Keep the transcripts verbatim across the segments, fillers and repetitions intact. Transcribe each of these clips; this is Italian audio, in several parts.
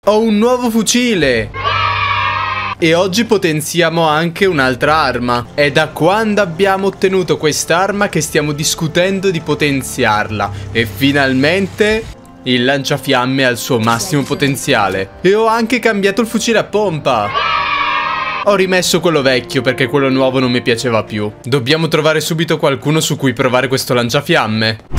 Ho un nuovo fucile! E oggi potenziamo anche un'altra arma. È da quando abbiamo ottenuto quest'arma che stiamo discutendo di potenziarla. E finalmente il lanciafiamme ha il suo massimo potenziale. E ho anche cambiato il fucile a pompa. Ho rimesso quello vecchio perché quello nuovo non mi piaceva più. Dobbiamo trovare subito qualcuno su cui provare questo lanciafiamme.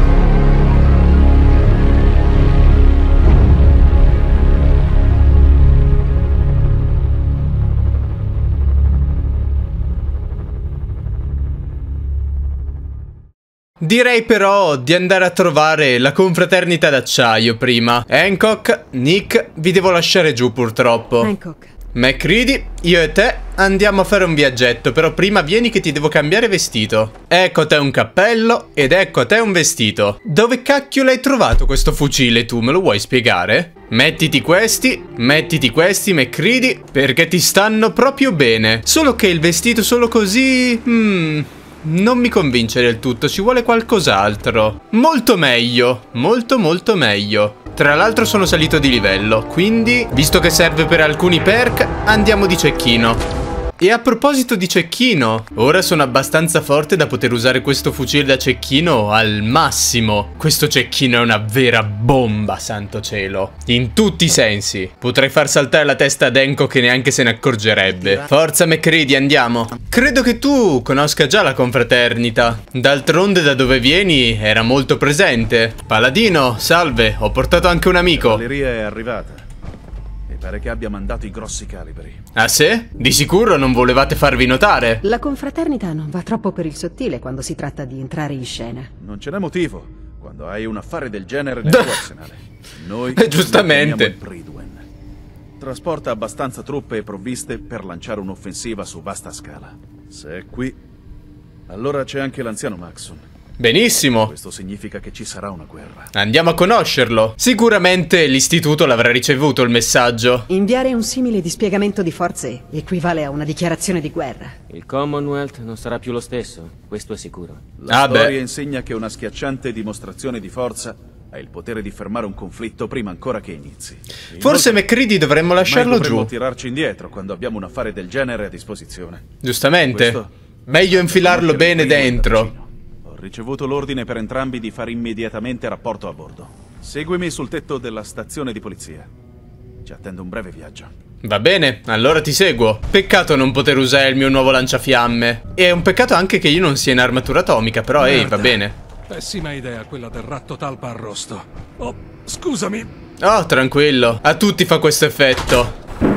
Direi però di andare a trovare la confraternita d'acciaio prima. Hancock, Nick, vi devo lasciare giù purtroppo. Hancock. MacCready, io e te andiamo a fare un viaggetto, però prima vieni che ti devo cambiare vestito. Ecco a te un cappello ed ecco a te un vestito. Dove cacchio l'hai trovato questo fucile tu? Me lo vuoi spiegare? Mettiti questi, mettiti questi MacCready, perché ti stanno proprio bene. Solo che il vestito solo così... Hmm... non mi convince del tutto, ci vuole qualcos'altro. Molto meglio, molto molto meglio. Tra l'altro sono salito di livello, quindi, visto che serve per alcuni perk, andiamo di cecchino. E a proposito di cecchino, ora sono abbastanza forte da poter usare questo fucile da cecchino al massimo. Questo cecchino è una vera bomba, santo cielo. In tutti i sensi. Potrei far saltare la testa ad Enco che neanche se ne accorgerebbe. Forza MacCready, andiamo. Credo che tu conosca già la confraternita. D'altronde da dove vieni era molto presente. Paladino, salve, ho portato anche un amico. La cavalleria è arrivata. Pare che abbia mandato i grossi calibri. Ah sì? Di sicuro non volevate farvi notare? La confraternita non va troppo per il sottile quando si tratta di entrare in scena. Non ce n'è motivo quando hai un affare del genere nel tuo arsenale. Noi eh, giustamente il Prydwen. Trasporta abbastanza truppe e provviste per lanciare un'offensiva su vasta scala. Se è qui, allora c'è anche l'anziano Maxson. Benissimo. Questo significa che ci sarà una guerra. Andiamo a conoscerlo. Sicuramente l'istituto l'avrà ricevuto il messaggio. Inviare un simile dispiegamento di forze equivale a una dichiarazione di guerra. Il Commonwealth non sarà più lo stesso, questo è sicuro. La ah storia beh. insegna che una schiacciante dimostrazione di forza ha il potere di fermare un conflitto prima ancora che inizi. Forse Inoltre, MacCready dovremmo lasciarlo dovremmo giù. tirarci indietro quando abbiamo un affare del genere a disposizione. Giustamente. Questo Meglio infilarlo bene dentro. Ho ricevuto l'ordine per entrambi di fare immediatamente rapporto a bordo. Seguimi sul tetto della stazione di polizia. Ci attende un breve viaggio. Va bene, allora ti seguo. Peccato non poter usare il mio nuovo lanciafiamme. E è un peccato anche che io non sia in armatura atomica, però ehi, va bene. Pessima idea quella del ratto talpa arrosto. Oh, scusami. Oh, tranquillo. A tutti fa questo effetto.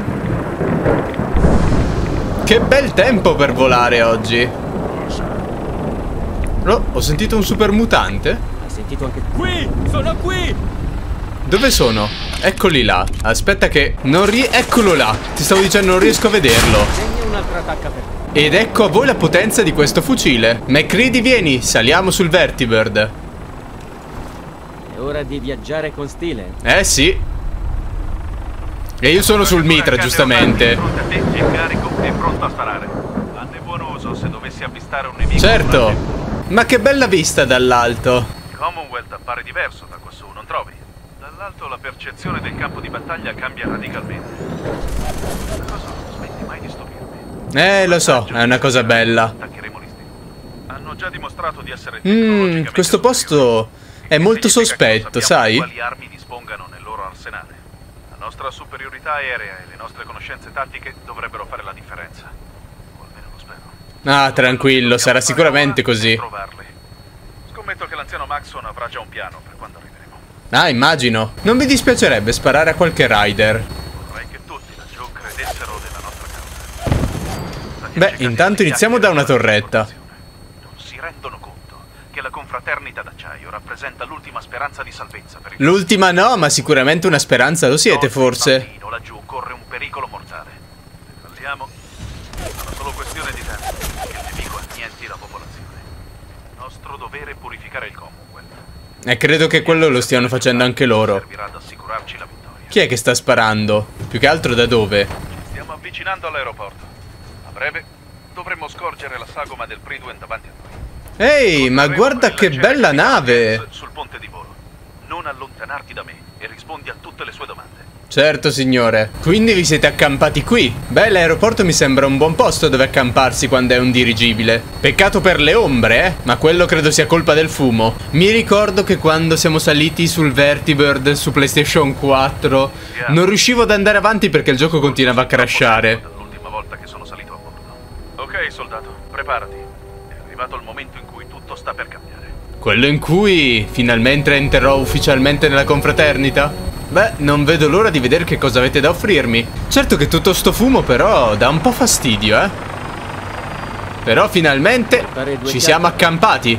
Che bel tempo per volare oggi. Oh, ho sentito un super mutante? Hai sentito anche... Qui! Sono qui! Dove sono? Eccoli là. Aspetta che... non ri... Eccolo là. Ti stavo dicendo non riesco a vederlo. Segna un'altra attacca per te. Ed ecco a voi la potenza di questo fucile. MacCready, vieni, saliamo sul Vertibird. È ora di viaggiare con stile. Eh sì. E io sono sul Mitra, giustamente. È carico e pronto a sparare. Fanne buon uso se dovessi avvistare un nemico. Certo. Ma che bella vista dall'alto. Il Commonwealth appare diverso da quassù, non trovi? Dall'alto la percezione del campo di battaglia cambia radicalmente. La cosa non smette mai di stupirmi. Eh, lo so, è una cosa bella. Attaccheremo l'istituto. Hanno già dimostrato di essere Mmm, tecnologicamente questo posto è molto sospetto, sai? Quali armi dispongano nel loro arsenale. La nostra superiorità aerea e le nostre conoscenze tattiche dovrebbero fare la differenza. O almeno lo spero. Ah, tranquillo, sarà sicuramente così. Scommetto che l'anziano Maxson avrà già un piano per quando arriveremo. Ah, immagino. Non mi dispiacerebbe sparare a qualche rider. Vorrei che tutti laggiù credessero della nostra causa. Beh, intanto iniziamo da una torretta. Non si rendono conto che la confraternita d'acciaio rappresenta l'ultima speranza di salvezza per il... L'ultima no, ma sicuramente una speranza lo siete, forse. Il laggiù corre un pericolo mortale. Se falliamo, sarà solo questione di tempo che il nemico annienti la popolazione. Il nostro dovere è purificare il Commonwealth. E credo che quello lo stiano facendo anche loro. Servirà ad assicurarci la vittoria. Chi è che sta sparando? Più che altro da dove? Ci stiamo avvicinando all'aeroporto. A breve dovremmo scorgere la sagoma del Prydwen davanti a noi. Ehi, ma guarda che bella nave! Sul ponte di volo. Non allontanarti da me e rispondi a tutte le sue domande. Certo, signore. Quindi vi siete accampati qui. Beh, l'aeroporto mi sembra un buon posto dove accamparsi quando è un dirigibile. Peccato per le ombre, eh? Ma quello credo sia colpa del fumo. Mi ricordo che quando siamo saliti sul Vertibird su PlayStation quattro non riuscivo ad andare avanti perché il gioco continuava a crashare. L'ultima volta che sono salito a bordo. Ok, soldato, preparati. È arrivato il momento in cui tutto sta per cambiare. Quello in cui finalmente entrerò ufficialmente nella confraternita? Beh, non vedo l'ora di vedere che cosa avete da offrirmi. Certo che tutto sto fumo però dà un po' fastidio, eh. Però finalmente ci siamo accampati.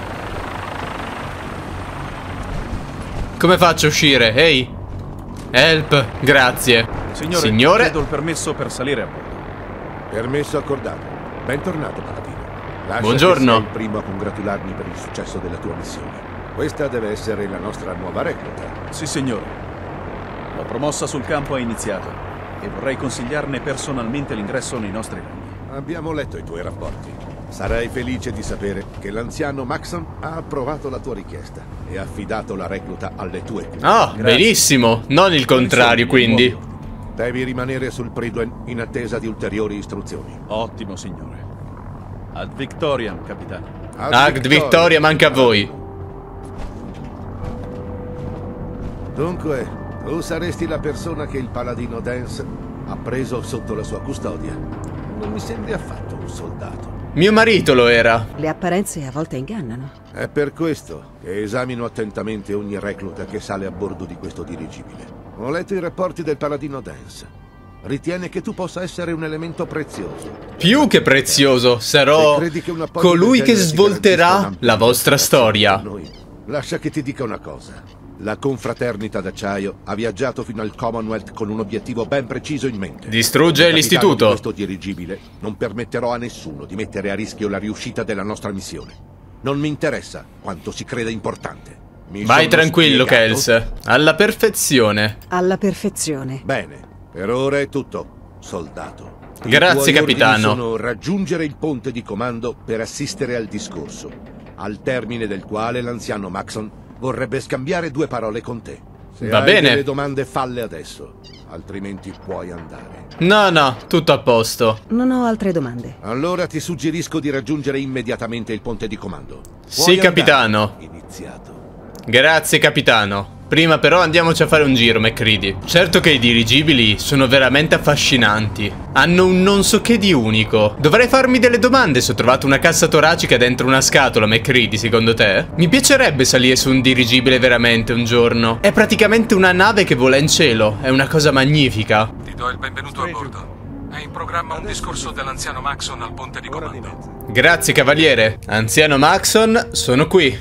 Come faccio a uscire? Ehi. Help, grazie. Signore, Signore? chiedo il permesso per salire a bordo. Permesso accordato. Bentornato, Paladino. Lascia Buongiorno. che sia il primo a congratularmi per il successo della tua missione. Questa deve essere la nostra nuova recluta. Sì, signore. La promossa sul campo è iniziata e vorrei consigliarne personalmente l'ingresso nei nostri rangi. Abbiamo letto i tuoi rapporti. Sarai felice di sapere che l'anziano Maxon ha approvato la tua richiesta e ha affidato la recluta alle tue cure. Ah, benissimo. Non il contrario, quindi. Devi rimanere sul Pridwen in attesa di ulteriori istruzioni. Ottimo, signore. Ad Victoriam, capitano. Ad Victoria manca a voi. Dunque, tu saresti la persona che il paladino Dance ha preso sotto la sua custodia. Non mi sembri affatto un soldato. Mio marito lo era. Le apparenze a volte ingannano. È per questo che esamino attentamente ogni recluta che sale a bordo di questo dirigibile. Ho letto i rapporti del paladino Dance. Ritiene che tu possa essere un elemento prezioso. Più che prezioso, sarò colui che svolterà la vostra storia. Noi. Lascia che ti dica una cosa. La confraternita d'acciaio ha viaggiato fino al Commonwealth con un obiettivo ben preciso in mente. Distruggere Come capitano l'istituto. di questo dirigibile non permetterò a nessuno di mettere a rischio la riuscita della nostra missione. Non mi interessa quanto si creda importante. Mi Vai sono tranquillo, spiegato? Kels. Alla perfezione. Alla perfezione. Bene, per ora è tutto, soldato. I Grazie, tuoi capitano. ordini sono raggiungere il ponte di comando per assistere al discorso, al termine del quale l'anziano Maxon vorrebbe scambiare due parole con te. Se Va hai bene. delle domande falle adesso, altrimenti puoi andare. No, no, tutto a posto. Non ho altre domande. Allora ti suggerisco di raggiungere immediatamente il ponte di comando. Sì, Puoi capitano. andare. Iniziato. Grazie, capitano. Prima però andiamoci a fare un giro, MacCready. Certo che i dirigibili sono veramente affascinanti. Hanno un non so che di unico. Dovrei farmi delle domande se ho trovato una cassa toracica dentro una scatola, MacCready, secondo te? Mi piacerebbe salire su un dirigibile veramente un giorno. È praticamente una nave che vola in cielo. È una cosa magnifica. Ti do il benvenuto a bordo. È in programma un discorso dell'anziano Maxon al ponte di comando. Grazie, cavaliere. Anziano Maxon, sono qui.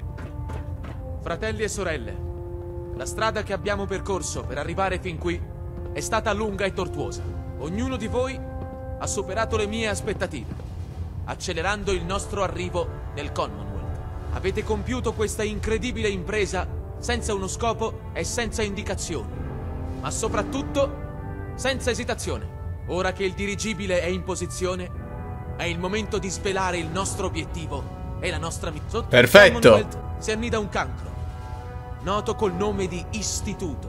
Fratelli e sorelle, la strada che abbiamo percorso per arrivare fin qui è stata lunga e tortuosa. Ognuno di voi ha superato le mie aspettative, accelerando il nostro arrivo nel Commonwealth. Avete compiuto questa incredibile impresa senza uno scopo e senza indicazioni, ma soprattutto senza esitazione. Ora che il dirigibile è in posizione, è il momento di svelare il nostro obiettivo e la nostra missione. Perfetto. Il Commonwealth si annida un cancro, noto col nome di istituto.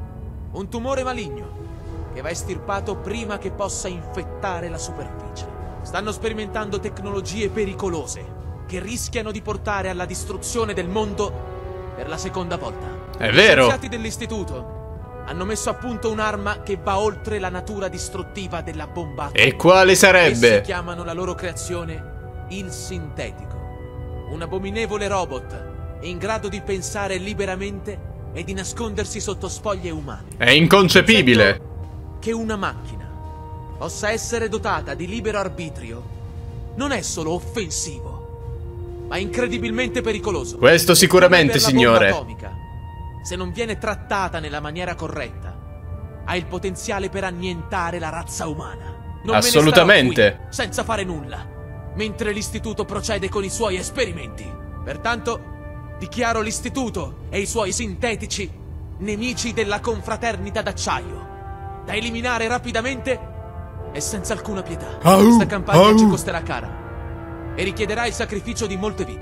Un tumore maligno che va estirpato prima che possa infettare la superficie. Stanno sperimentando tecnologie pericolose che rischiano di portare alla distruzione del mondo per la seconda volta. È Gli vero. scienziati dell'istituto hanno messo a punto un'arma che va oltre la natura distruttiva della bomba atomica. E quale Essi sarebbe? chiamano la loro creazione il sintetico. Un abominevole robot in grado di pensare liberamente e di nascondersi sotto spoglie umane. È inconcepibile. Sento che una macchina possa essere dotata di libero arbitrio non è solo offensivo, ma incredibilmente pericoloso. Questo sicuramente, Come per la signore. bomba atomica, se non viene trattata nella maniera corretta, ha il potenziale per annientare la razza umana. Non me ne Assolutamente. starò qui senza fare nulla, mentre l'istituto procede con i suoi esperimenti. Pertanto dichiaro l'istituto e i suoi sintetici nemici della confraternita d'acciaio, da eliminare rapidamente e senza alcuna pietà. Au, Questa campagna au. ci costerà cara e richiederà il sacrificio di molte vite,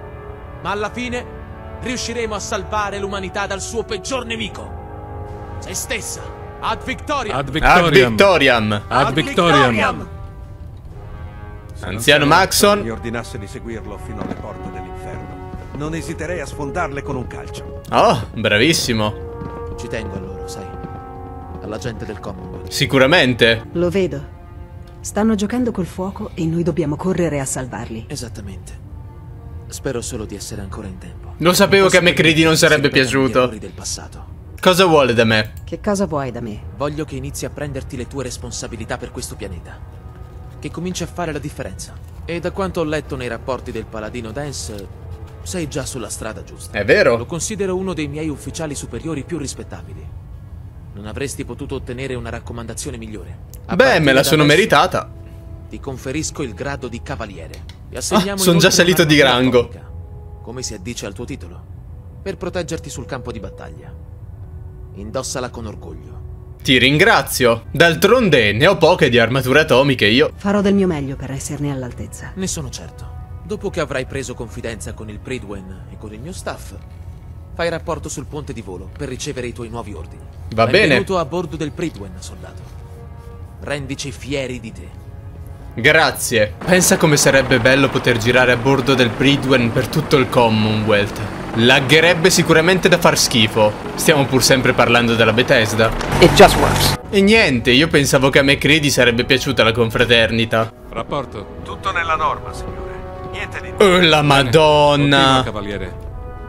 ma alla fine riusciremo a salvare l'umanità dal suo peggior nemico, se stessa. Ad Victoriam! Ad Ad Victoriam! Victoriam. Ad Victoriam! Anziano Maxon. Mi ordinasse di seguirlo fino alle porte dell'inferno, non esiterei a sfondarle con un calcio. Oh, bravissimo. Ci tengo a loro, sai. Alla gente del Commonwealth. Sicuramente. Lo vedo. Stanno giocando col fuoco e noi dobbiamo correre a salvarli. Esattamente. Spero solo di essere ancora in tempo. Lo sapevo che a Posso MacReady non sarebbe permettersi di ripetere gli piaciuto. errori del passato. Cosa vuole da me? Che cosa vuoi da me? Voglio che inizi a prenderti le tue responsabilità per questo pianeta. Che cominci a fare la differenza. E da quanto ho letto nei rapporti del Paladino Dance, sei già sulla strada giusta. È vero? Lo considero uno dei miei ufficiali superiori più rispettabili. Non avresti potuto ottenere una raccomandazione migliore. A Beh, partire me la da sono adesso, meritata. Ti conferisco il grado di cavaliere. E assegniamo Ah, son già inoltre salito di un'armatura rango. atomica, come si addice al tuo titolo, per proteggerti sul campo di battaglia. Indossala con orgoglio. Ti ringrazio. D'altronde ne ho poche di armature atomiche io. Farò del mio meglio per esserne all'altezza. Ne sono certo. Dopo che avrai preso confidenza con il Pridwen e con il mio staff, fai rapporto sul ponte di volo per ricevere i tuoi nuovi ordini. Va bene. Benvenuto a bordo del Pridwen, soldato. Rendici fieri di te. Grazie. Pensa come sarebbe bello poter girare a bordo del Pridwen per tutto il Commonwealth. Laggerebbe sicuramente da far schifo. Stiamo pur sempre parlando della Bethesda. It just works. E niente, io pensavo che a MacReady sarebbe piaciuta la confraternita. Rapporto. Tutto nella norma, signore. Niente di... Oh la madonna. Continua, cavaliere.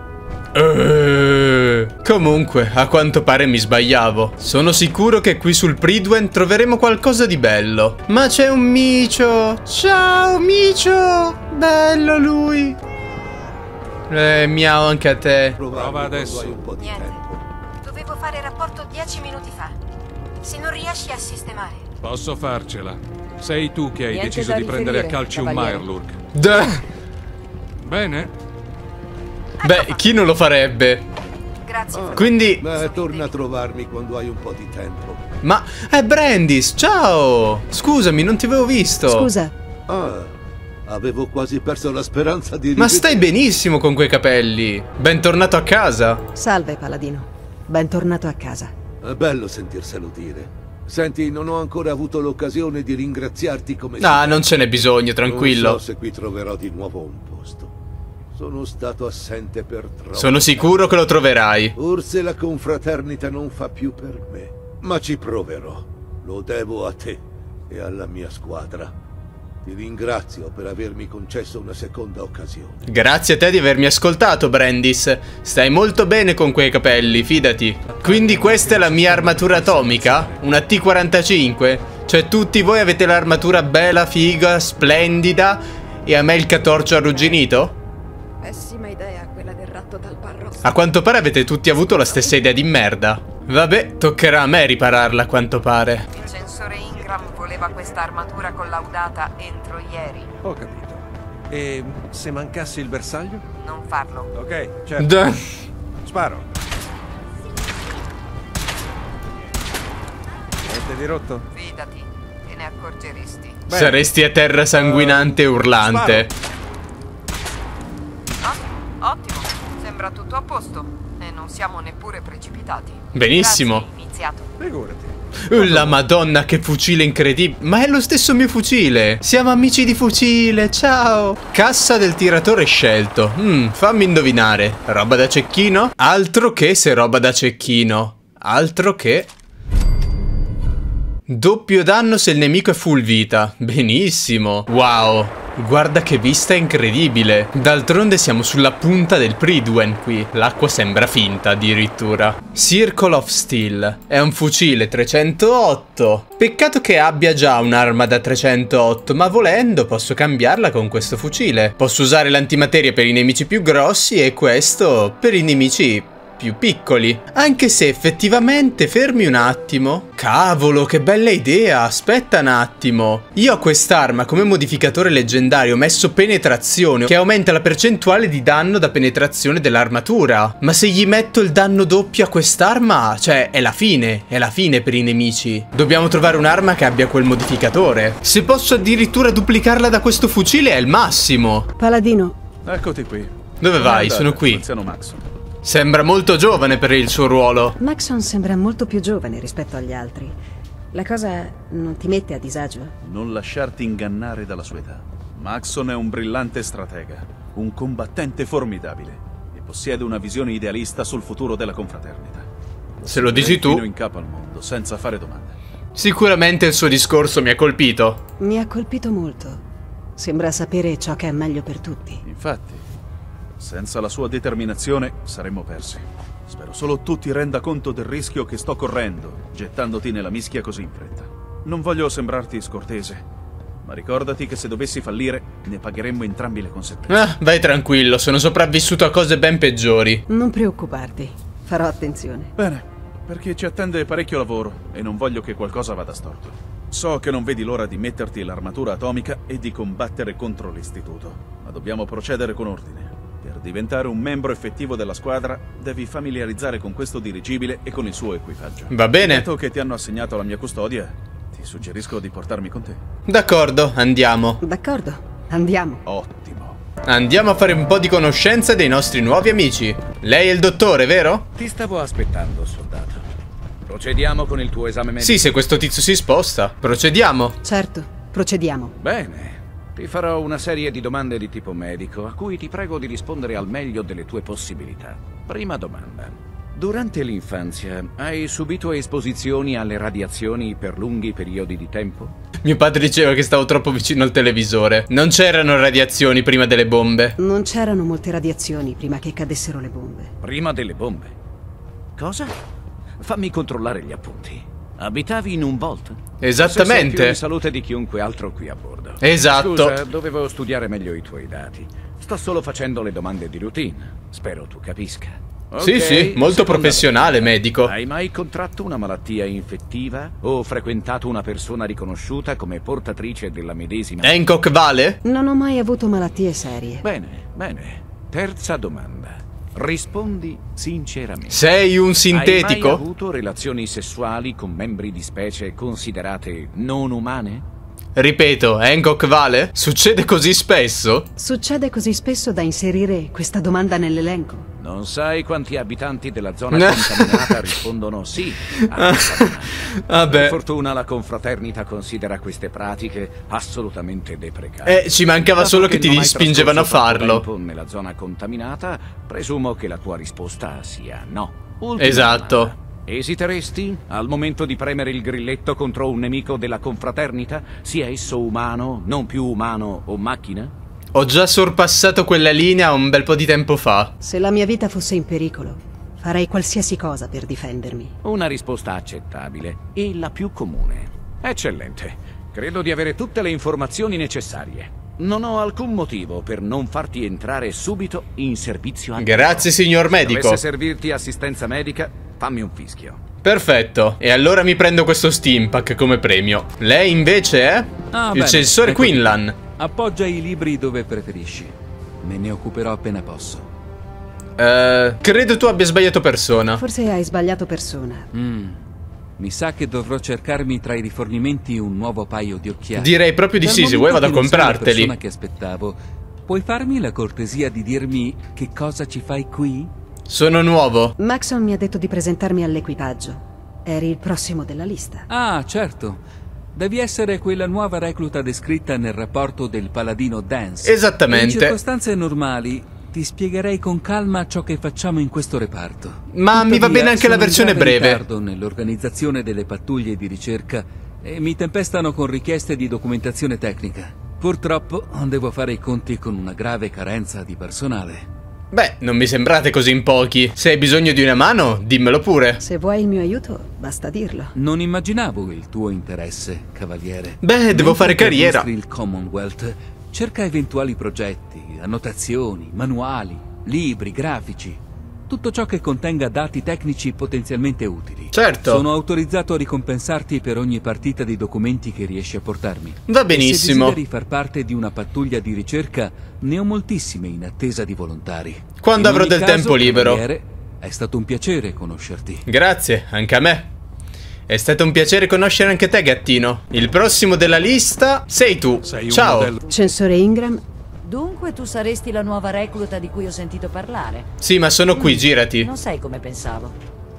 Eh, Comunque, a quanto pare mi sbagliavo. Sono sicuro che qui sul Pridwen troveremo qualcosa di bello. Ma c'è un micio. Ciao micio. Bello lui. Eh, miau anche a te. Prova adesso. Hai un po' di Niente. tempo. Dovevo fare rapporto dieci minuti fa. Se non riesci a sistemare. Posso farcela. Sei tu che hai Niente deciso da di prendere a riferire, calci un cavaliere. Mirelurk. Duh. Bene? Beh, chi non lo farebbe? Grazie. fratello. Quindi... Beh, torna a trovarmi quando hai un po' di tempo. Ma... È Brandis, ciao! Scusami, non ti avevo visto. Scusa, Ah, avevo quasi perso la speranza di... Ma stai benissimo con quei capelli. Bentornato a casa. salve Paladino. Bentornato a casa. È bello sentirselo dire. Senti, non ho ancora avuto l'occasione di ringraziarti come... Ah, si non ce n'è bisogno, tranquillo. Non so se qui troverò di nuovo un posto. Sono stato assente per troppo. Sono sicuro che lo troverai. Forse la confraternita non fa più per me, ma ci proverò. Lo devo a te e alla mia squadra. Ti ringrazio per avermi concesso una seconda occasione. Grazie a te di avermi ascoltato, Brandis. Stai molto bene con quei capelli, fidati. Quindi questa è la mia armatura atomica? Una T quarantacinque? Cioè tutti voi avete l'armatura bella, figa, splendida e a me il catorcio arrugginito? Pessima idea quella del ratto dal barro. A quanto pare avete tutti avuto la stessa idea di merda. Vabbè, toccherà a me ripararla a quanto pare. Il censore Ingram voleva questa armatura collaudata entro ieri. Ho capito. E se mancassi il bersaglio? Non farlo. Ok, certo. Duh. Sparo. Niente di rotto? Fidati, te ne accorgeresti. Bene. Saresti a terra sanguinante e urlante. Ah, ottimo. Sembra tutto a posto. E non siamo neppure precipitati. Benissimo. Grazie, iniziato. Figurati. Oh, la madonna, che fucile incredibile. Ma è lo stesso mio fucile. Siamo amici di fucile, ciao. Cassa del tiratore scelto. Mm, fammi indovinare. Roba da cecchino? Altro che se roba da cecchino. Altro che... Doppio danno se il nemico è full vita. Benissimo. Wow. Guarda che vista incredibile. D'altronde siamo sulla punta del Pridwen qui. L'acqua sembra finta addirittura. Circle of Steel. È un fucile trecentootto. Peccato che abbia già un'arma da trecentootto, ma volendo posso cambiarla con questo fucile. Posso usare l'antimateria per i nemici più grossi e questo per i nemici più piccoli. Anche se effettivamente, fermi un attimo. Cavolo, che bella idea. Aspetta un attimo. Io a quest'arma come modificatore leggendario ho messo penetrazione, che aumenta la percentuale di danno da penetrazione dell'armatura. Ma se gli metto il danno doppio a quest'arma, cioè è la fine. È la fine per i nemici. Dobbiamo trovare un'arma che abbia quel modificatore. Se posso addirittura duplicarla da questo fucile è il massimo. Paladino, Eccoti qui. Dove vai? Andate, Sono qui. Anziano Maxon. Sembra molto giovane per il suo ruolo. Maxon sembra molto più giovane rispetto agli altri. La cosa non ti mette a disagio? Non lasciarti ingannare dalla sua età. Maxon è un brillante stratega, un combattente formidabile e possiede una visione idealista sul futuro della confraternita. Se lo dici tu. Fino in capo al mondo, senza fare domande. Sicuramente il suo discorso mi ha colpito. Mi ha colpito molto. Sembra sapere ciò che è meglio per tutti. Infatti, senza la sua determinazione saremmo persi. Spero solo tu ti renda conto del rischio che sto correndo, gettandoti nella mischia così in fretta. Non voglio sembrarti scortese, ma ricordati che se dovessi fallire, ne pagheremmo entrambi le conseguenze. Ah, vai tranquillo, sono sopravvissuto a cose ben peggiori. Non preoccuparti, farò attenzione. Bene, perché ci attende parecchio lavoro e non voglio che qualcosa vada storto. So che non vedi l'ora di metterti l'armatura atomica e di combattere contro l'istituto, ma dobbiamo procedere con ordine. Per diventare un membro effettivo della squadra, devi familiarizzare con questo dirigibile e con il suo equipaggio. Va bene. Dato che ti hanno assegnato la mia custodia, ti suggerisco di portarmi con te. D'accordo, andiamo. D'accordo, andiamo. Ottimo. Andiamo a fare un po' di conoscenza dei nostri nuovi amici. Lei è il dottore, vero? Ti stavo aspettando, soldato. Procediamo con il tuo esame medico. Sì, se questo tizio si sposta. Procediamo. Certo, procediamo. Bene. Ti farò una serie di domande di tipo medico, a cui ti prego di rispondere al meglio delle tue possibilità. Prima domanda. Durante l'infanzia hai subito esposizioni alle radiazioni per lunghi periodi di tempo? Mio padre diceva che stavo troppo vicino al televisore. Non c'erano radiazioni prima delle bombe. Non c'erano molte radiazioni prima che cadessero le bombe. Prima delle bombe? Cosa? Fammi controllare gli appunti. Abitavi in un vault? Esattamente. Sei più in salute di chiunque altro qui a bordo. Esatto. Scusa, dovevo studiare meglio i tuoi dati. Sto solo facendo le domande di routine. Spero tu capisca. Sì, Okay, sì, molto professionale, medico. Hai mai contratto una malattia infettiva o frequentato una persona riconosciuta come portatrice della medesima? Hancock vale? Non ho mai avuto malattie serie. Bene, bene. Terza domanda. Rispondi sinceramente. Sei un sintetico? Hai mai avuto relazioni sessuali con membri di specie considerate non umane? Ripeto, Hancock vale? Succede così spesso? Succede così spesso da inserire questa domanda nell'elenco. Non sai quanti abitanti della zona contaminata rispondono sì a questa domanda. Vabbè. Per fortuna la confraternita considera queste pratiche assolutamente deprecabili. Eh, ci mancava Dato solo che, che ti non hai spingevano a trascorso tanto farlo. tempo nella zona contaminata, presumo che la tua risposta sia no. Ultima Esatto. domanda. Esiteresti al momento di premere il grilletto contro un nemico della confraternita, sia esso umano, non più umano o macchina? Ho già sorpassato quella linea un bel po' di tempo fa. Se la mia vita fosse in pericolo, farei qualsiasi cosa per difendermi. Una risposta accettabile e la più comune. Eccellente. Credo di avere tutte le informazioni necessarie. Non ho alcun motivo per non farti entrare subito in servizio a Grazie, signor medico. Se dovesse servirti assistenza medica, fammi un fischio. Perfetto. E allora mi prendo questo steam pack come premio. Lei invece è? Ah, il bene, censore eccoti. Quinlan. Appoggia i libri dove preferisci. Me ne occuperò appena posso. Eh, credo tu abbia sbagliato persona. Forse hai sbagliato persona. Mm. Mi sa che dovrò cercarmi tra i rifornimenti un nuovo paio di occhiali. Direi proprio di Dal sì, se momento vuoi vado a che non sei la comprarteli. persona che aspettavo, puoi farmi la cortesia di dirmi che cosa ci fai qui? Sono nuovo. Maxon mi ha detto di presentarmi all'equipaggio. Eri il prossimo della lista. Ah, certo. Devi essere quella nuova recluta descritta nel rapporto del paladino Dance. Esattamente. In circostanze normali ti spiegherei con calma ciò che facciamo in questo reparto. Ma mi va bene anche la sono in versione grave breve. ritardo nell'organizzazione delle pattuglie di ricerca e mi tempestano con richieste di documentazione tecnica. Purtroppo devo fare i conti con una grave carenza di personale. Beh, non mi sembrate così in pochi. Se hai bisogno di una mano, dimmelo pure. Se vuoi il mio aiuto, basta dirlo. Non immaginavo il tuo interesse, cavaliere. Beh, devo Mentre fare per carriera. mostri il Commonwealth, cerca eventuali progetti, annotazioni, manuali, libri, grafici. Tutto ciò che contenga dati tecnici potenzialmente utili. Certo. Sono autorizzato a ricompensarti per ogni partita di documenti che riesci a portarmi. Va E benissimo. se desideri far parte di una pattuglia di ricerca, ne ho moltissime in attesa di volontari. Quando In avrò ogni del caso, tempo libero. cavaliere, è stato un piacere conoscerti. Grazie, anche a me. È stato un piacere conoscere anche te, gattino. Il prossimo della lista sei tu. Sei un Ciao. modello. Censore Ingram, Dunque tu saresti la nuova recluta di cui ho sentito parlare? Sì, ma sono qui, girati. Non sei come pensavo.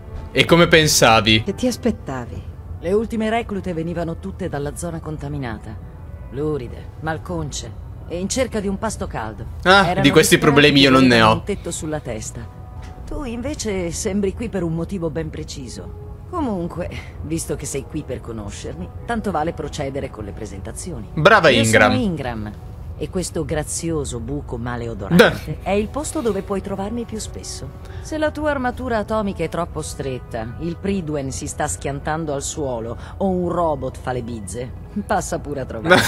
E come pensavi? Che ti aspettavi? Le ultime reclute venivano tutte dalla zona contaminata. Luride, malconce e in cerca di un pasto caldo. Ah, Erano di questi disperati problemi io che non ne avevano ho. un tetto sulla testa. Tu invece sembri qui per un motivo ben preciso. Comunque, visto che sei qui per conoscermi, tanto vale procedere con le presentazioni. Brava Io Ingram. sono Ingram. E questo grazioso buco maleodorante è il posto dove puoi trovarmi più spesso. Se la tua armatura atomica è troppo stretta, il Pridwen si sta schiantando al suolo o un robot fa le bizze, passa pure a trovarmi.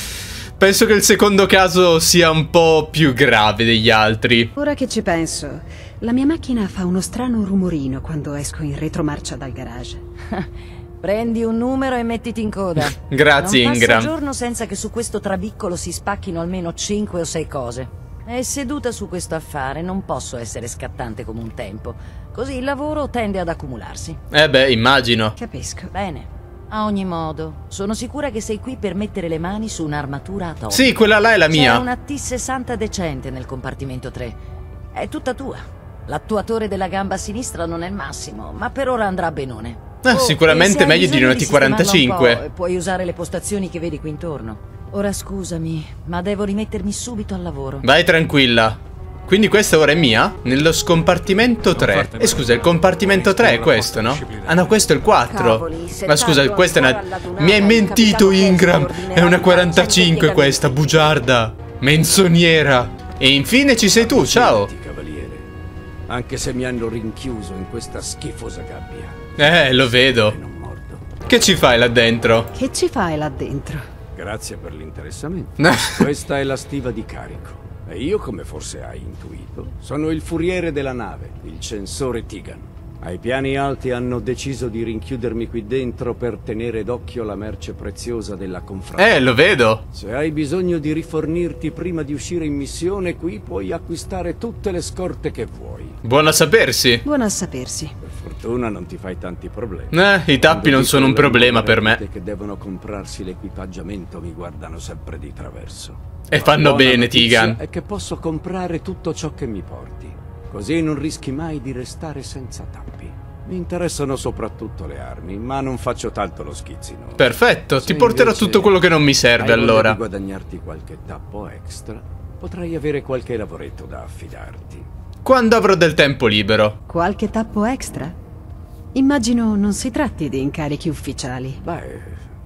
Penso che il secondo caso sia un po' più grave degli altri. Ora che ci penso, la mia macchina fa uno strano rumorino quando esco in retromarcia dal garage. Prendi un numero e mettiti in coda. Grazie, non Ingram. passa giorno senza che su questo trabiccolo si spacchino almeno cinque o sei cose. E seduta su questo affare non posso essere scattante come un tempo. Così il lavoro tende ad accumularsi. Eh beh, immagino. Capisco. Bene. A ogni modo, sono sicura che sei qui per mettere le mani su un'armatura atomica. Sì, quella là è la mia. C'è una T sessanta decente nel compartimento tre. È tutta tua. L'attuatore della gamba sinistra non è il massimo, ma per ora andrà benone. Ah, Oh, sicuramente meglio di una T quarantacinque. Puoi usare le postazioni che vedi qui intorno. Ora scusami, ma devo rimettermi subito al lavoro. Vai tranquilla. Quindi questa ora è mia? Nello scompartimento tre. E scusa, il compartimento tre è questo, no? Ah no, questo è il quattro. Cavoli, se Ma scusa, tanto questa è ancora una... all'adunata Mi hai il mentito, capitano Ingram. Kessler È una ordinerà quarantacinque cento questa, bugiarda. Menzognera. E infine ci sei tu, ciao. Cavaliere. Anche se mi hanno rinchiuso in questa schifosa gabbia. Eh, lo vedo. Che ci fai là dentro? Che ci fai là dentro? Grazie per l'interessamento. Questa è la stiva di carico. E io, come forse hai intuito, sono il furiere della nave, il censore Tigan. Ai piani alti hanno deciso di rinchiudermi qui dentro per tenere d'occhio la merce preziosa della confraternita. Eh, lo vedo. Se hai bisogno di rifornirti prima di uscire in missione, qui puoi acquistare tutte le scorte che vuoi. Buono a sapersi. Buono a sapersi. Per fortuna non ti fai tanti problemi. Eh, i tappi non sono un problema per me. Che devono comprarsi l'equipaggiamento mi guardano sempre di traverso. E fanno La buona bene, notizia Tigan. è che posso comprare tutto ciò che mi porti. Così non rischi mai di restare senza tappi. Mi interessano soprattutto le armi, ma non faccio tanto lo schizzino. Perfetto, Se ti porterò invece tutto quello che non mi serve hai voglia allora. di guadagnarti qualche tappo extra, potrai avere qualche lavoretto da affidarti. Quando avrò del tempo libero. Qualche tappo extra? Immagino non si tratti di incarichi ufficiali. Beh,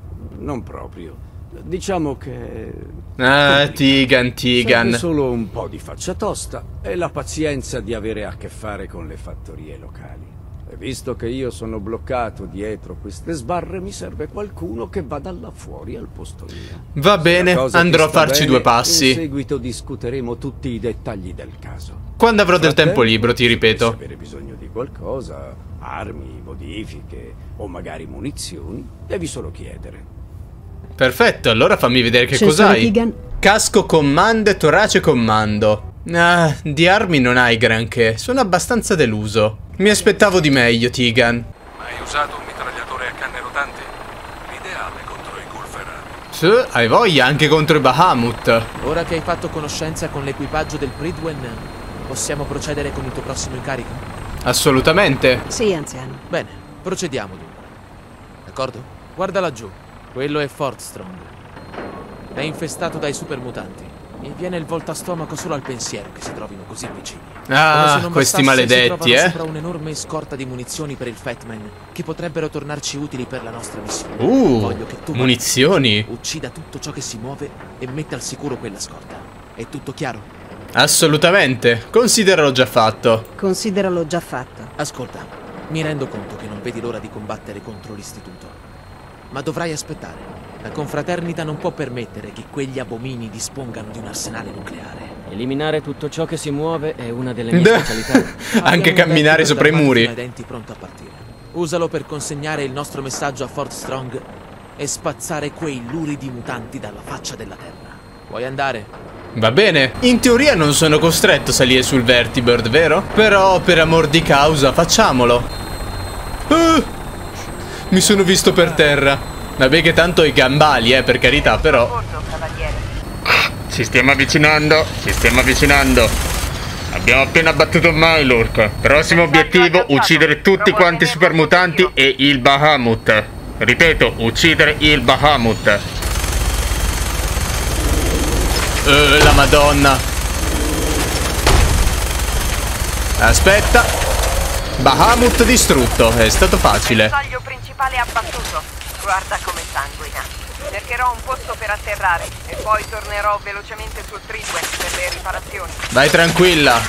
non proprio. Diciamo che... Ah, Tigan, Tigan. Serve solo un po' di faccia tosta e la pazienza di avere a che fare con le fattorie locali. E visto che io sono bloccato dietro queste sbarre, mi serve qualcuno che vada là fuori al posto mio. Va bene, andrò a farci due passi. In seguito discuteremo tutti i dettagli del caso. Quando avrò del tempo Frattempo, libero, ti ripeto. Se avere bisogno di qualcosa, armi, modifiche o magari munizioni, devi solo chiedere. Perfetto, allora fammi vedere che Censore cos'hai. Tigan. Casco comando e torace comando. Ah, di armi non hai granché. Sono abbastanza deluso. Mi aspettavo di meglio, Tigan. Hai usato un mitragliatore a canne rotanti? L'ideale contro i Gulferani. Sì, hai voglia anche contro i Bahamut. Ora che hai fatto conoscenza con l'equipaggio del Pridwen, possiamo procedere con il tuo prossimo incarico? Assolutamente. Sì, anziano. Bene, procediamo dunque. D'accordo? Guarda laggiù. Quello è Fort Strong. È infestato dai supermutanti. Mi viene il voltastomaco solo al pensiero che si trovino così vicini. Ah, Come se non questi bastasse, maledetti, si trovano eh. sopra un'enorme scorta di munizioni per il Fatman che potrebbero tornarci utili per la nostra missione. Uh, Voglio che tu munizioni. uccida tutto ciò che si muove e metta al sicuro quella scorta. È tutto chiaro? Assolutamente. Consideralo già fatto. Consideralo già fatto. Ascolta, mi rendo conto che non vedi l'ora di combattere contro l'istituto. Ma dovrai aspettare. La confraternita non può permettere che quegli abomini dispongano di un arsenale nucleare. Eliminare tutto ciò che si muove è una delle mie specialità. Anche camminare sopra i muri. I denti pronto a partire. Usalo per consegnare il nostro messaggio a Fort Strong e spazzare quei luridi mutanti dalla faccia della terra. Puoi andare? Va bene. In teoria non sono costretto a salire sul Vertibird, vero? Però per amor di causa facciamolo. Uh, mi sono visto per terra. Vabbè che tanto i gambali, eh, per carità, però. ci stiamo avvicinando, ci stiamo avvicinando. Abbiamo appena battuto Mylurk. Prossimo obiettivo, uccidere tutti quanti i supermutanti e il Bahamut. Ripeto, uccidere il Bahamut. Uh, la madonna. Aspetta. Bahamut distrutto, è stato facile. Il bersaglio principale abbattuto. Guarda come sanguina. Cercherò un posto per atterrare e poi tornerò velocemente sul Tridwen per le riparazioni. Vai tranquilla.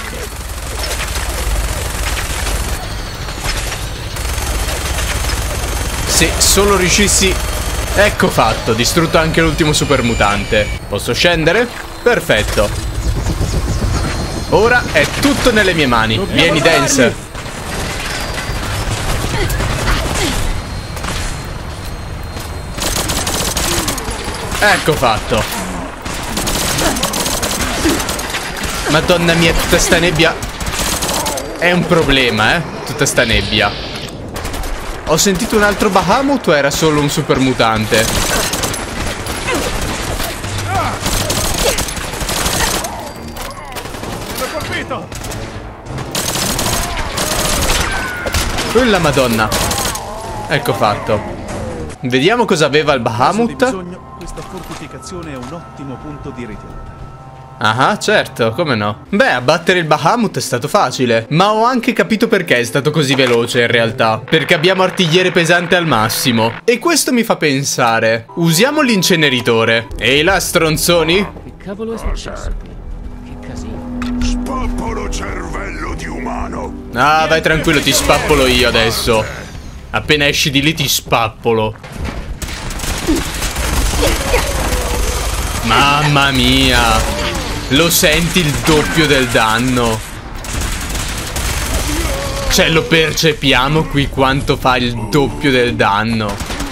Se solo riuscissi... Ecco fatto, distrutto anche l'ultimo supermutante. Posso scendere? Perfetto. Ora è tutto nelle mie mani. Vieni, Dance. Ecco fatto. Madonna mia, tutta sta nebbia è un problema, eh. Tutta sta nebbia. Ho sentito un altro Bahamut o era solo un supermutante? Quella madonna. Ecco fatto. Vediamo cosa aveva il Bahamut. Questa fortificazione è un ottimo punto di ritirata. Ah, certo, come no. Beh, abbattere il Bahamut è stato facile. Ma ho anche capito perché è stato così veloce in realtà. Perché abbiamo artigliere pesante al massimo. E questo mi fa pensare. Usiamo l'inceneritore. Ehi là, stronzoni. Che cavolo è successo qui? Che casino. Spappolo cervello di umano. Ah, vai tranquillo, ti spappolo io adesso. Appena esci di lì ti spappolo. Mamma mia. Lo senti il doppio del danno? Cioè lo percepiamo qui quanto fa il doppio del danno.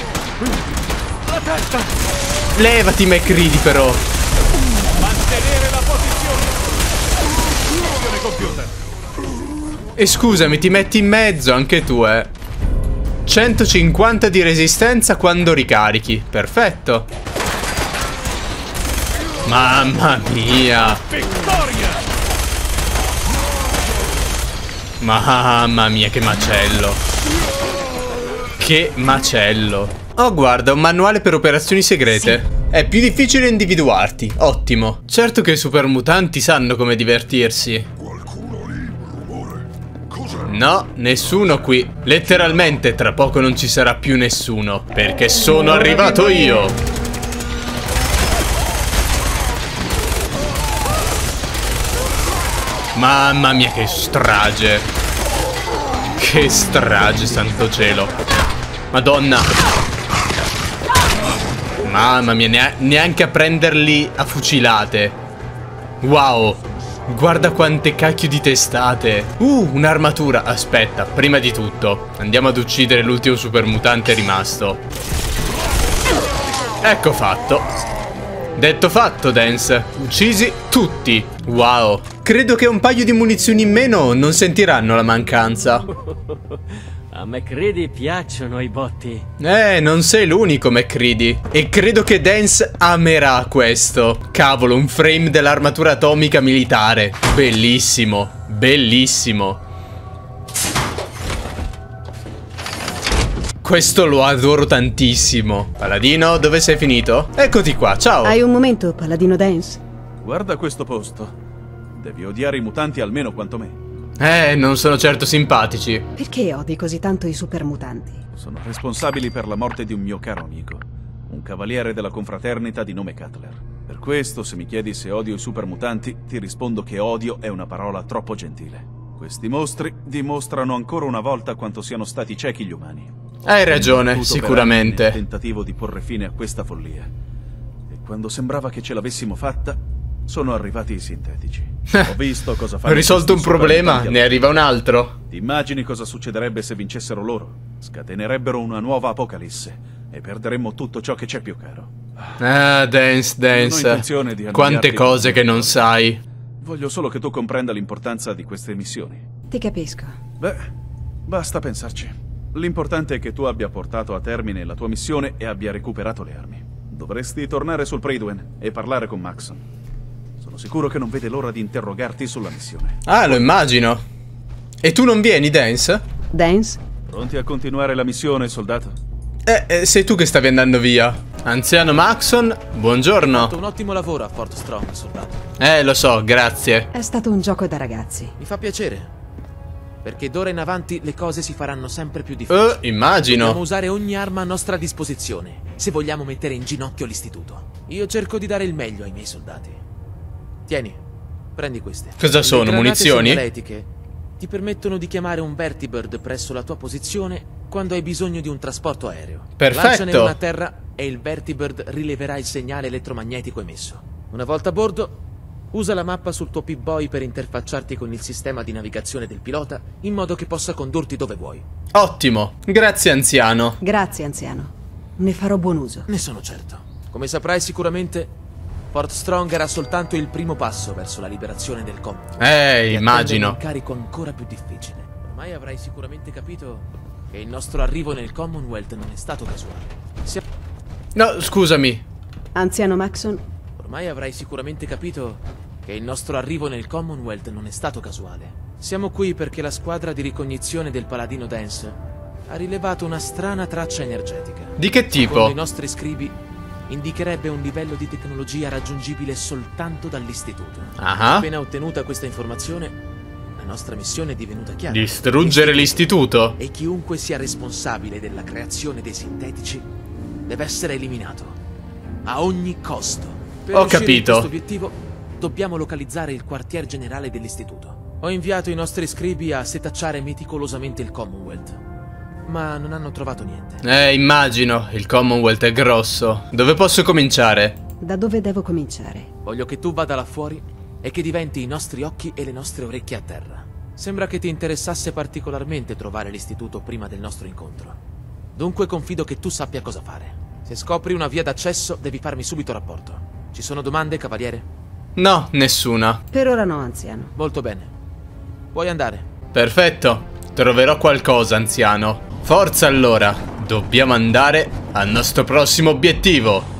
Levati McCready però. Mantenere la posizione. Computer. E scusami, ti metti in mezzo anche tu, eh. centocinquanta di resistenza quando ricarichi. Perfetto. Mamma mia. Mamma mia, che macello. Che macello. Oh, guarda, un manuale per operazioni segrete. Sì. È più difficile individuarti. Ottimo. Certo che i supermutanti sanno come divertirsi. No, nessuno qui. Letteralmente, tra poco non ci sarà più nessuno. Perché sono arrivato io. Mamma mia, che strage. Che strage, santo cielo. Madonna. Mamma mia, neanche a prenderli a fucilate. Wow. Guarda quante cacchio di testate. Uh, un'armatura. Aspetta, prima di tutto andiamo ad uccidere l'ultimo supermutante rimasto. Ecco fatto. Detto fatto, Dance. Uccisi tutti. Wow. Credo che un paio di munizioni in meno non sentiranno la mancanza. A McCready piacciono i botti. Eh, non sei l'unico, McCready. E credo che Dance amerà questo. Cavolo, un frame dell'armatura atomica militare. Bellissimo. Bellissimo. Questo lo adoro tantissimo. Paladino, dove sei finito? Eccoti qua, ciao. Hai un momento, Paladino Dance? Guarda questo posto. Devi odiare i mutanti almeno quanto me. Eh, non sono certo simpatici. Perché odi così tanto i supermutanti? Sono responsabili per la morte di un mio caro amico, un cavaliere della confraternita di nome Cutler. Per questo, se mi chiedi se odio i supermutanti, ti rispondo che odio è una parola troppo gentile. Questi mostri dimostrano ancora una volta quanto siano stati ciechi gli umani. Hai ragione, sicuramente. Nel tentativo di porre fine a questa follia. E quando sembrava che ce l'avessimo fatta, sono arrivati i sintetici. Ho visto cosa fanno. Ho risolto un problema, ne arriva un altro. Ti immagini cosa succederebbe se vincessero loro? Scatenerebbero una nuova apocalisse e perderemmo tutto ciò che c'è più caro. Ah, Dance, Dance. Quante cose che non sai. Voglio solo che tu comprenda l'importanza di queste missioni. Ti capisco. Beh, basta pensarci. L'importante è che tu abbia portato a termine la tua missione e abbia recuperato le armi. Dovresti tornare sul Pridwen e parlare con Maxon. Sono sicuro che non vede l'ora di interrogarti sulla missione. Ah, lo immagino. E tu non vieni, Dance? Dance? Pronti a continuare la missione, soldato? Eh, eh, sei tu che stavi andando via. Anziano Maxon, buongiorno. Hai fatto un ottimo lavoro a Fort Strong, soldato. Eh, lo so, grazie. È stato un gioco da ragazzi. Mi fa piacere. Perché d'ora in avanti le cose si faranno sempre più difficili. Eh, immagino. Dobbiamo usare ogni arma a nostra disposizione se vogliamo mettere in ginocchio l'istituto. Io cerco di dare il meglio ai miei soldati. Tieni, prendi queste. Cosa sono, Le granate munizioni? segnaletiche ti permettono di chiamare un Vertibird presso la tua posizione quando hai bisogno di un trasporto aereo. Perfetto. Lanciane una a terra e il Vertibird rileverà il segnale elettromagnetico emesso. Una volta a bordo, usa la mappa sul tuo Pip-Boy per interfacciarti con il sistema di navigazione del pilota in modo che possa condurti dove vuoi. Ottimo, grazie anziano. Grazie, anziano. Ne farò buon uso. Ne sono certo. Come saprai sicuramente, Fort Strong era soltanto il primo passo verso la liberazione del Commonwealth. Eh, immagino. Un incarico ancora più difficile. Ormai avrai sicuramente capito che il nostro arrivo nel Commonwealth non è stato casuale. Sia... No, scusami. Anziano Maxon. Ormai avrai sicuramente capito che il nostro arrivo nel Commonwealth non è stato casuale. Siamo qui perché la squadra di ricognizione del Paladino Dance ha rilevato una strana traccia energetica. Di che tipo? Secondo i nostri scribi, indicherebbe un livello di tecnologia raggiungibile soltanto dall'istituto. Ah. Appena ottenuta questa informazione, la nostra missione è divenuta chiara. Distruggere l'istituto? E chiunque sia responsabile della creazione dei sintetici deve essere eliminato. A ogni costo. Per Ho riuscire in capito. questo obiettivo, dobbiamo localizzare il quartier generale dell'istituto. Ho inviato i nostri scribi a setacciare meticolosamente il Commonwealth, ma non hanno trovato niente. Eh, immagino. Il Commonwealth è grosso. Dove posso cominciare? Da dove devo cominciare? Voglio che tu vada là fuori e che diventi i nostri occhi e le nostre orecchie a terra. Sembra che ti interessasse particolarmente trovare l'istituto prima del nostro incontro. Dunque confido che tu sappia cosa fare. Se scopri una via d'accesso, devi farmi subito rapporto. Ci sono domande, cavaliere? No, nessuna. Per ora no, anziano. Molto bene. Puoi andare. Perfetto. Troverò qualcosa, anziano. Forza allora. Dobbiamo andare al nostro prossimo obiettivo.